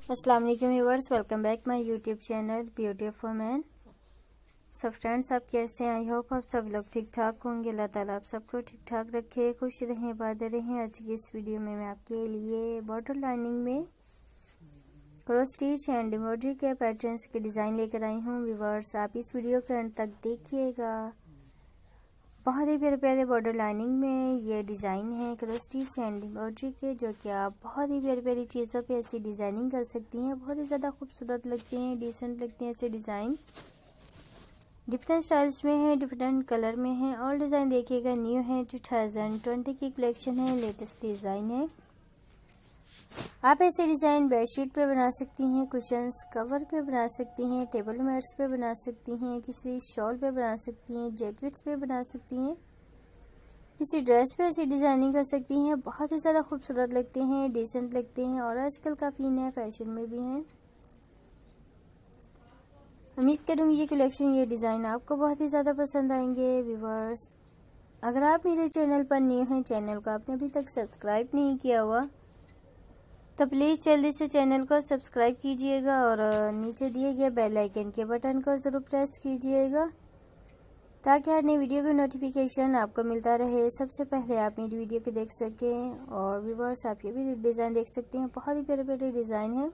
अस्सलाम वालेकुम viewers, welcome back my YouTube channel beauty for man. सब फ्रेंड्स, आप कैसे हैं? आई होप आप सब लोग ठीक ठाक होंगे। अल्लाह ताला आप सबको ठीक ठाक रखे, खुश रहें, आबाद रहें। आज की इस वीडियो में मैं आपके लिए बॉर्डर लाइनिंग में क्रॉस स्टिच एंड एम्ब्रॉयडरी के पैटर्न्स के डिज़ाइन लेकर आई हूँ। व्यूअर्स, आप इस वीडियो के अंत तक देखिएगा। बहुत ही प्यारे प्यारे बॉर्डर लाइनिंग में ये डिज़ाइन है क्रॉस स्टिच एंड एम्ब्रॉयडरी के, जो कि आप बहुत ही प्यारी प्यारी चीज़ों पे ऐसी डिज़ाइनिंग कर सकती हैं। बहुत ही ज़्यादा खूबसूरत लगती हैं, डिसेंट लगती हैं। ऐसे डिज़ाइन डिफरेंट स्टाइल्स में है, डिफरेंट कलर में है। और डिज़ाइन देखिएगा न्यू है, 2020 की कलेक्शन है, लेटेस्ट डिज़ाइन है। आप ऐसे डिज़ाइन बेडशीट पे बना सकती हैं, कुशन्स कवर पे बना सकती हैं, टेबल मैट्स पे बना सकती हैं, किसी शॉल पे बना सकती हैं, जैकेट्स पे बना सकती हैं, किसी ड्रेस पे ऐसी डिज़ाइनिंग कर सकती हैं। बहुत ही ज़्यादा खूबसूरत लगते हैं, डिसेंट लगते हैं और आजकल काफ़ी नए फैशन में भी हैं। उम्मीद करूँगी ये कलेक्शन, ये डिज़ाइन आपको बहुत ही ज़्यादा पसंद आएंगे। व्यूअर्स, अगर आप मेरे चैनल पर न्यू हैं, चैनल को आपने अभी तक सब्सक्राइब नहीं किया हुआ, तो प्लीज़ जल्दी से चैनल को सब्सक्राइब कीजिएगा और नीचे दिए गए बेल आइकन के बटन को ज़रूर प्रेस कीजिएगा, ताकि हर नई वीडियो का नोटिफिकेशन आपको मिलता रहे। सबसे पहले आप मेरी वीडियो को देख सकें। और व्यूअर्स, आप ये भी डिज़ाइन देख सकते हैं, बहुत ही प्यारे प्यारे डिज़ाइन है।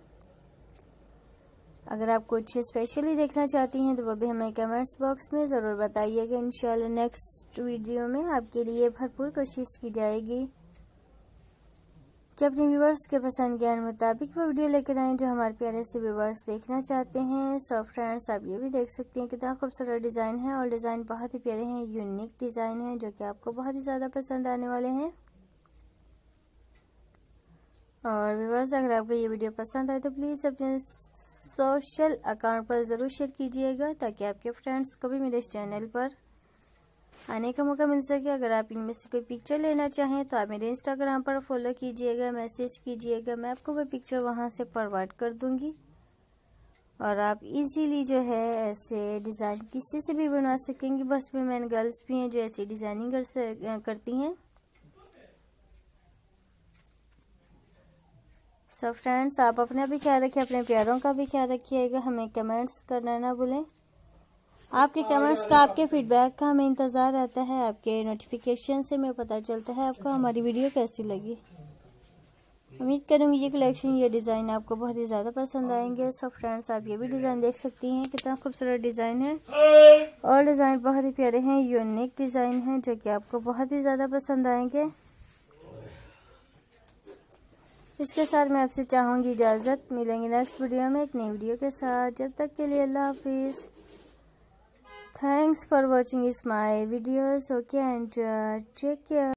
अगर आप कुछ स्पेशली देखना चाहती हैं तो वो भी हमें कमेंट्स बॉक्स में ज़रूर बताइएगा। इंशाल्लाह नेक्स्ट वीडियो में आपके लिए भरपूर कोशिश की जाएगी कि अपने व्यूवर्स के पसंद के मुताबिक वो वीडियो लेकर आएँ जो हमारे प्यारे से व्यूवर्स देखना चाहते हैं। सो फ्रेंड्स, आप ये भी देख सकते हैं कितना खूबसूरत डिज़ाइन है और डिज़ाइन बहुत ही प्यारे हैं, यूनिक डिज़ाइन है, जो कि आपको बहुत ही ज़्यादा पसंद आने वाले हैं। और व्यूवर्स, अगर आपको ये वीडियो पसंद आए तो प्लीज़ अपने सोशल अकाउंट पर ज़रूर शेयर कीजिएगा, ताकि आपके फ्रेंड्स को भी मेरे इस चैनल पर आने का मौका मिल सके। अगर आप इनमें से कोई पिक्चर लेना चाहें तो आप मेरे इंस्टाग्राम पर फॉलो कीजिएगा, मैसेज कीजिएगा, मैं आपको वो पिक्चर वहां से फॉरवर्ड कर दूंगी। और आप इजीली जो है ऐसे डिज़ाइन किसी से भी बनवा सकेंगी। बस वुमेन गर्ल्स भी हैं जो ऐसी डिज़ाइनिंग करती हैं। सब फ्रेंड्स, आप अपना भी ख्याल रखिए, अपने प्यारों का भी ख्याल रखिएगा। हमें कमेंट्स करना ना भूलें। आपके कमेंट्स का, आपके फीडबैक का हमें इंतज़ार रहता है। आपके नोटिफिकेशन से हमें पता चलता है आपको हमारी वीडियो कैसी लगी। उम्मीद करूँगी ये कलेक्शन, ये डिज़ाइन आपको बहुत ही ज़्यादा पसंद आएंगे। सो फ्रेंड्स, आप ये भी डिज़ाइन देख सकती हैं, कितना खूबसूरत डिज़ाइन है और डिज़ाइन बहुत ही प्यारे हैं, यूनिक डिज़ाइन है, जो कि आपको बहुत ही ज़्यादा पसंद आएंगे। इसके साथ मैं आपसे चाहूँगी इजाज़त। मिलेंगे नेक्स्ट वीडियो में एक नई वीडियो के साथ। जब तक के लिए अल्लाह हाफिज़। Thanks for watching my videos. Okay, and take care.